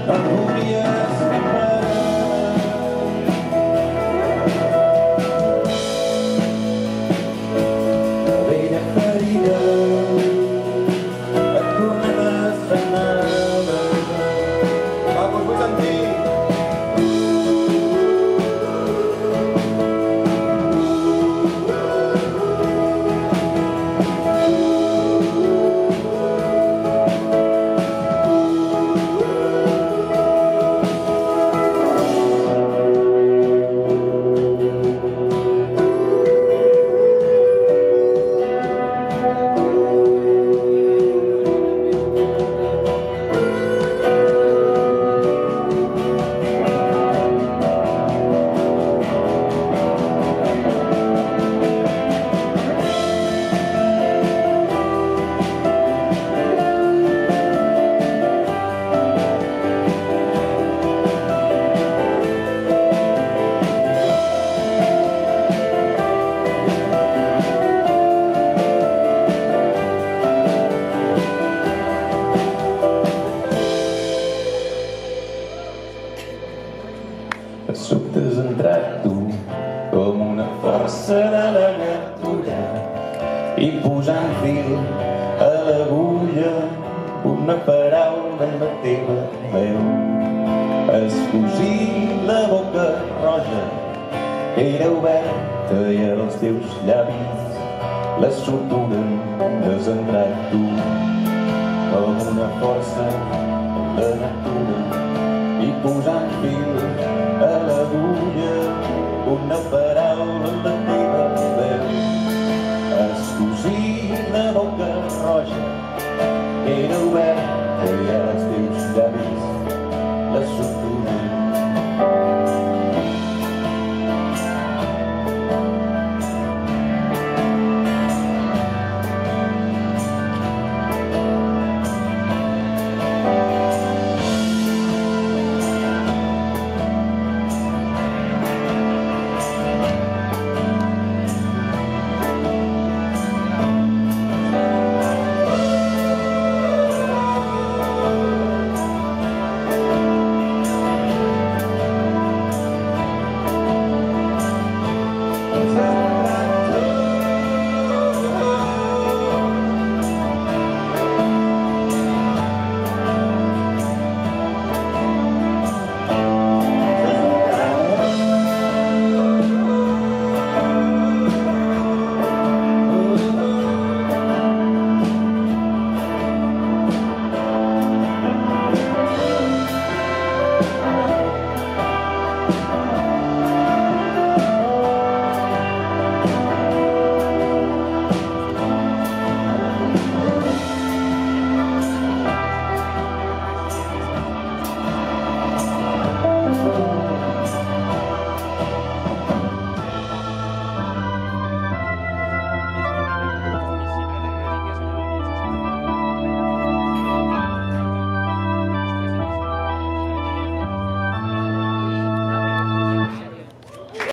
no et volies parar. La vella ferida et tornava a sanar. Va, doncs vull sentir. De sobte has entrat tu com una força de la natura i posant fil a l'agulla una paraula en la teva veu. Has cosit la boca roja que era oberta i als teus llavis la sutura has entrat tu com una força de la natura i posant fil